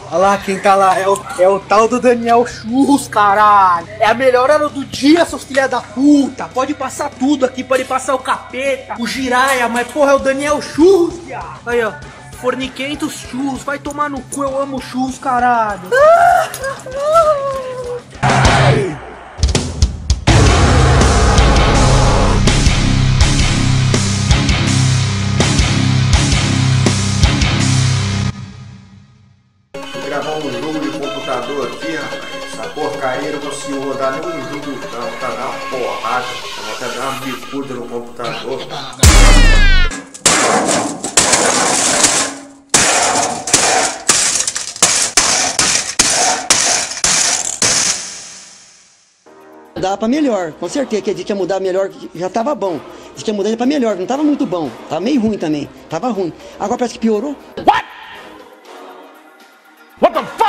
Olha lá quem tá lá, é o tal do Daniel Churros, caralho. É a melhor hora do dia, seus filha da puta. Pode passar tudo aqui, pode passar o capeta, o giraia, mas porra, é o Daniel Churros, viado. Aí, ó, forniquentos churros, vai tomar no cu, eu amo churros, caralho. Gravar um jogo de computador aqui, rapaz. Essa porcaria não consigo rodar nenhum jogo não, tá dando uma porrada, tá dando uma bicuda no computador. Dá pra melhor, com certeza que a gente ia mudar melhor, já tava bom. A gente ia mudar ele pra melhor, não tava muito bom, tava meio ruim também, tava ruim. Agora parece que piorou. What the fuck?